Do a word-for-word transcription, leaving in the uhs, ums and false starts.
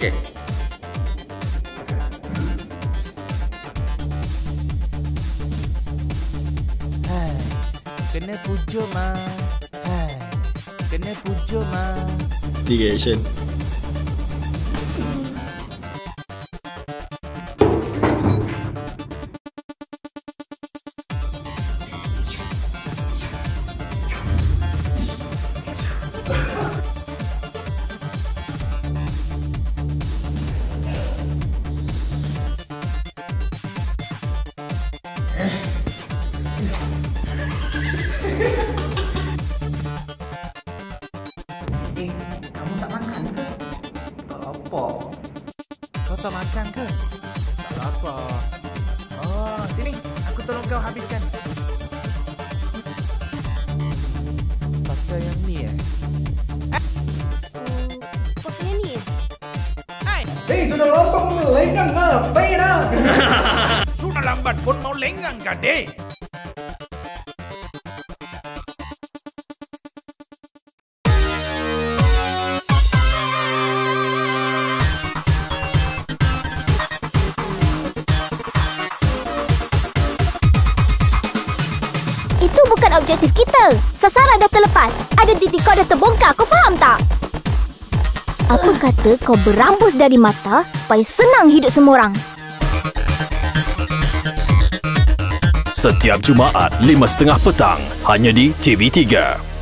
Okey. Hai, kena pujuk mah. Hai, kena pujuk mah. Tiga action. Eh, kamu tak makan ke? Tak lapar. Kau tak makan ke? Tak lapar. Oh, sini. Aku tolong kau habiskan. Pakai yang ni eh? Pakai yang ni eh? Hai! Eh, sudah lotong lenggang ke? Baik dah. Sudah lambat pun mau lenggang kan, deh? Itu bukan objektif kita. Sasaran dah terlepas. Identiti kau dah terbongkar. Kau faham tak? Apa kata kau berambus dari mata supaya senang hidup semua orang? Setiap Jumaat lima tiga puluh petang hanya di T V tiga.